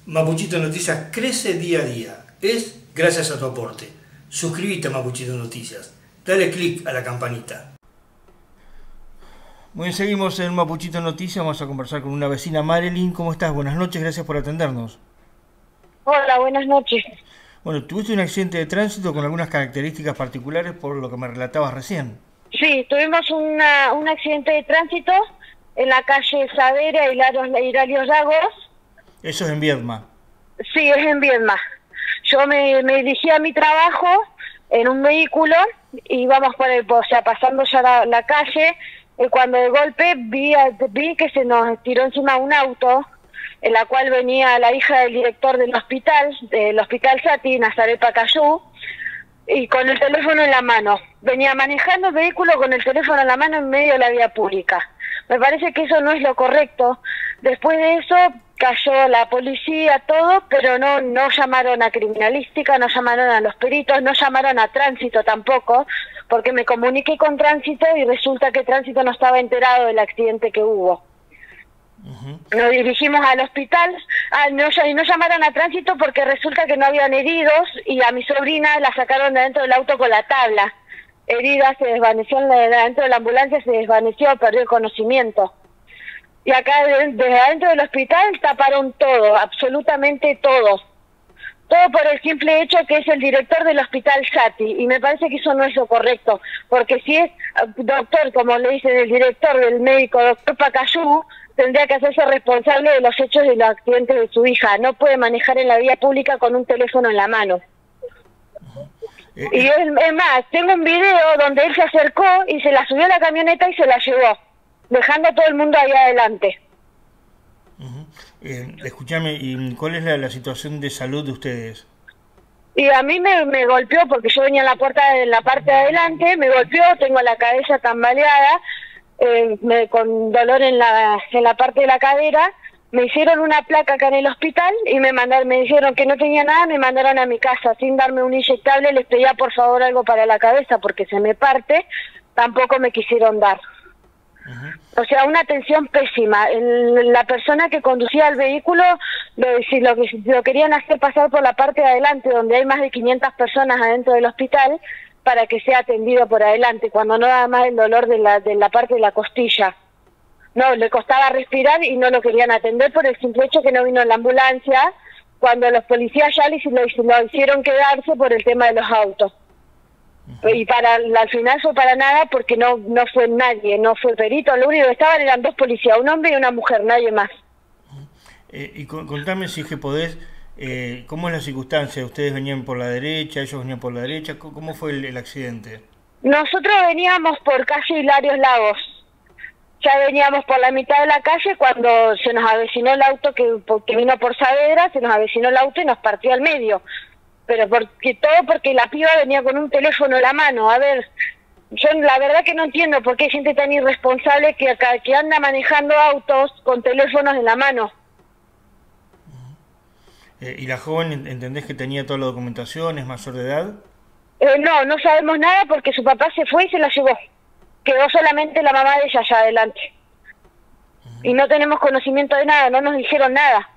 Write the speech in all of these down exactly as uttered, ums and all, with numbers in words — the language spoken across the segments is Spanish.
Mapuchito Noticias crece día a día. Es gracias a tu aporte. Suscríbete a Mapuchito Noticias. Dale click a la campanita. Muy bien, seguimos en Mapuchito Noticias. Vamos a conversar con una vecina, Marilyn. ¿Cómo estás? Buenas noches, gracias por atendernos. Hola, buenas noches. Bueno, tuviste un accidente de tránsito con algunas características particulares por lo que me relatabas recién. Sí, tuvimos una, un accidente de tránsito en la calle Saavedra y Hilario Lagos. Eso es en Viedma. Sí, es en Viedma. Yo me, me dirigí a mi trabajo en un vehículo y íbamos por el, o sea, pasando ya la, la calle, y cuando de golpe vi, vi que se nos tiró encima un auto, en la cual venía la hija del director del hospital, del Hospital Sati, Nazaret Pacayú, y con el teléfono en la mano. Venía manejando el vehículo con el teléfono en la mano en medio de la vía pública. Me parece que eso no es lo correcto. Después de eso cayó la policía, todo, pero no no llamaron a criminalística, no llamaron a los peritos, no llamaron a tránsito tampoco, porque me comuniqué con tránsito y resulta que tránsito no estaba enterado del accidente que hubo. Uh-huh. Nos dirigimos al hospital, ah, no, y no llamaron a tránsito porque resulta que no habían heridos y a mi sobrina la sacaron de dentro del auto con la tabla. Herida, se desvaneció dentro de la ambulancia, se desvaneció, perdió el conocimiento. Y acá desde adentro del hospital taparon todo, absolutamente todo. Todo por el simple hecho que es el director del Hospital Sati, y me parece que eso no es lo correcto, porque si es doctor, como le dicen el director del médico, doctor Pacayú, tendría que hacerse responsable de los hechos de los accidentes de su hija. No puede manejar en la vía pública con un teléfono en la mano. Y es, es más, tengo un video donde él se acercó y se la subió a la camioneta y se la llevó, dejando a todo el mundo ahí adelante. Uh-huh. eh, escúchame, ¿y cuál es la, la situación de salud de ustedes? Y a mí me, me golpeó porque yo venía en la puerta de la parte de adelante, me golpeó, tengo la cabeza tambaleada, eh, me, con dolor en la, en la parte de la cadera. Me hicieron una placa acá en el hospital y me mandaron, me dijeron que no tenía nada, me mandaron a mi casa sin darme un inyectable. Les pedía por favor algo para la cabeza porque se me parte, tampoco me quisieron dar. Uh-huh. O sea, una atención pésima. El, la persona que conducía el vehículo lo, si lo, lo querían hacer pasar por la parte de adelante, donde hay más de quinientas personas adentro del hospital, para que sea atendido por adelante, cuando no da más el dolor de la, de la parte de la costilla. No, le costaba respirar y no lo querían atender por el simple hecho que no vino la ambulancia, cuando los policías ya lo, lo hicieron quedarse por el tema de los autos. Uh-huh. Y para al final fue para nada porque no no fue nadie, no fue perito, lo único que estaban eran dos policías, un hombre y una mujer, nadie más. Uh-huh. eh, y contame si es que podés, eh, ¿cómo es la circunstancia? ¿Ustedes venían por la derecha, ellos venían por la derecha? ¿Cómo fue el, el accidente? Nosotros veníamos por calle Hilario Lagos. Ya veníamos por la mitad de la calle cuando se nos avecinó el auto que, que vino por Saavedra, se nos avecinó el auto y nos partió al medio. Pero porque todo porque la piba venía con un teléfono en la mano. A ver, yo la verdad que no entiendo por qué hay gente tan irresponsable que, acá, que anda manejando autos con teléfonos en la mano. Eh, ¿Y la joven entendés que tenía toda la documentación, es mayor de edad? Eh, no, no sabemos nada porque su papá se fue y se la llevó. Quedó solamente la mamá de ella allá adelante. Uh-huh. Y no tenemos conocimiento de nada, no nos dijeron nada.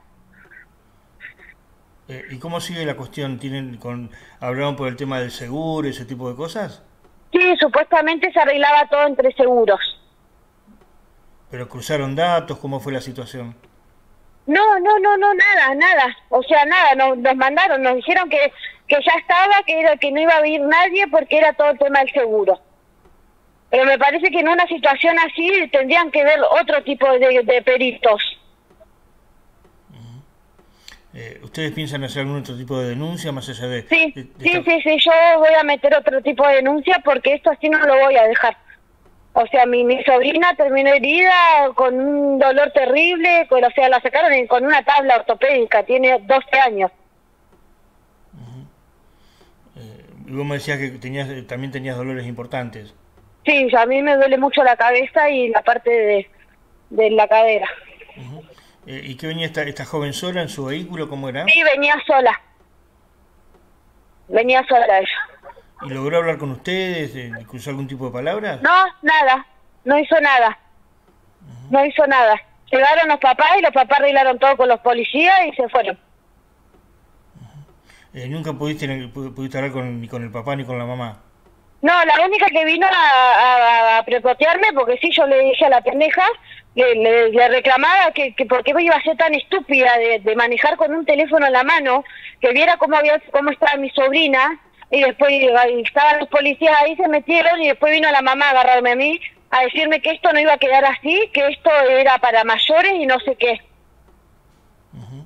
Eh, ¿Y cómo sigue la cuestión? ¿Tienen con hablaron por el tema del seguro, ese tipo de cosas? Sí, supuestamente se arreglaba todo entre seguros. ¿Pero cruzaron datos? ¿Cómo fue la situación? No, no, no, no, nada, nada. O sea, nada, no, nos mandaron, nos dijeron que, que ya estaba, que, era, que no iba a venir nadie porque era todo el tema del seguro. Pero me parece que en una situación así tendrían que ver otro tipo de, de peritos. Uh-huh. eh, ¿Ustedes piensan hacer algún otro tipo de denuncia más allá de...? Sí, de, de sí, esta... sí, sí, yo voy a meter otro tipo de denuncia porque esto así no lo voy a dejar. O sea, mi, mi sobrina terminó herida con un dolor terrible, con, o sea, la sacaron en, con una tabla ortopédica, tiene doce años. Uh-huh. eh, y vos me decías que tenías, también tenías dolores importantes. Sí, a mí me duele mucho la cabeza y la parte de, de la cadera. Uh-huh. eh, ¿Y qué venía esta, esta joven sola en su vehículo? ¿Cómo era? Sí, venía sola. Venía sola ella. ¿Y logró hablar con ustedes? Eh, ¿Cruzó algún tipo de palabras? No, nada. No hizo nada. Uh-huh. No hizo nada. Llegaron los papás y los papás arreglaron todo con los policías y se fueron. Eh, ¿Nunca pudiste, pudiste hablar con, ni con el papá ni con la mamá? No, la única que vino a, a, a prepotearme, porque sí, yo le dije a la pendeja, le, le, le reclamaba que, que por qué iba a ser tan estúpida de, de manejar con un teléfono en la mano, que viera cómo había cómo estaba mi sobrina, y después estaban los policías ahí, se metieron, y después vino la mamá a agarrarme a mí, a decirme que esto no iba a quedar así, que esto era para mayores y no sé qué. Uh-huh.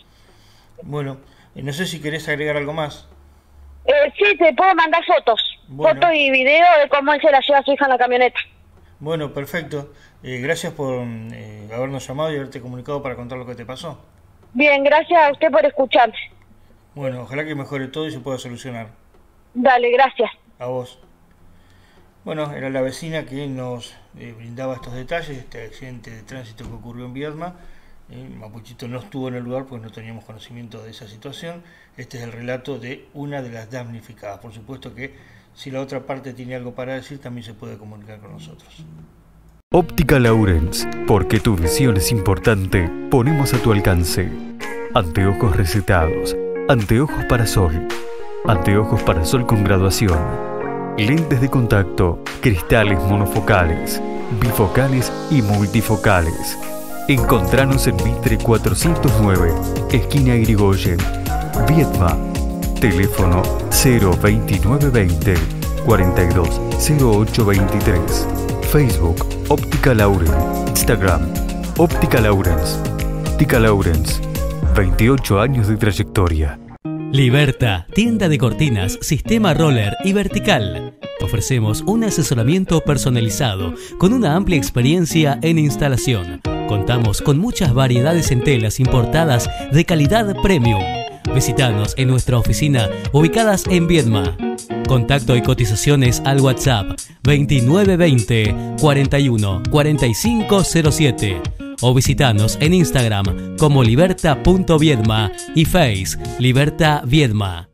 Bueno, no sé si querés agregar algo más. Eh, sí, te puedo mandar fotos, bueno. fotos y video de cómo él se la lleva a su hija en la camioneta. Bueno, perfecto. Eh, gracias por eh, habernos llamado y haberte comunicado para contar lo que te pasó. Bien, gracias a usted por escucharme. Bueno, ojalá que mejore todo y se pueda solucionar. Dale, gracias. A vos. Bueno, era la vecina que nos eh, brindaba estos detalles de este accidente de tránsito que ocurrió en Viedma. Eh, Mapuchito no estuvo en el lugar porque no teníamos conocimiento de esa situación. Este es el relato de una de las damnificadas. Por supuesto que si la otra parte tiene algo para decir, también se puede comunicar con nosotros. Óptica Laurens, porque tu visión es importante, ponemos a tu alcance. Anteojos recetados, anteojos para sol, anteojos para sol con graduación, lentes de contacto, cristales monofocales, bifocales y multifocales. Encontranos en Mitre cuatrocientos nueve, esquina Irigoyen, Viedma. Teléfono cero veintinueve veinte, cuarenta y dos cero ocho veintitrés. Facebook Óptica Lauren. Instagram Óptica Laurens. Óptica Laurens. veintiocho años de trayectoria. Liberta, tienda de cortinas, sistema roller y vertical. Ofrecemos un asesoramiento personalizado con una amplia experiencia en instalación. Contamos con muchas variedades en telas importadas de calidad premium. Visítanos en nuestra oficina ubicadas en Viedma. Contacto y cotizaciones al WhatsApp veintinueve veinte, cuarenta y uno, cuarenta y cinco cero siete o visítanos en Instagram como liberta punto viedma y Face Liberta Viedma.